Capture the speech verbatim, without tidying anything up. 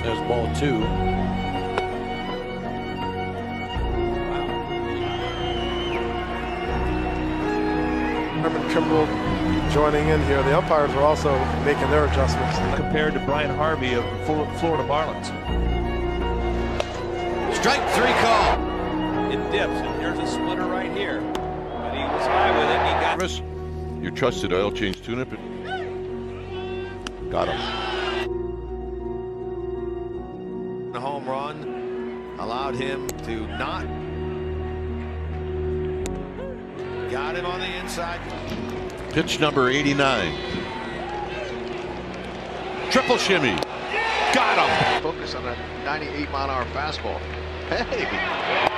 There's ball two. Herman Kimbrell joining in here. The umpires are also making their adjustments. Compared to Brian Harvey of Florida Marlins. Strike three call. It dips, and there's a splitter right here. But he was high with it. He got. Your trusted oil change tune-up. Got him. The home run allowed him to not. Got him on the inside. Pitch number eighty-nine. Triple shimmy. Got him. Focus on that ninety-eight mile an hour fastball. Hey.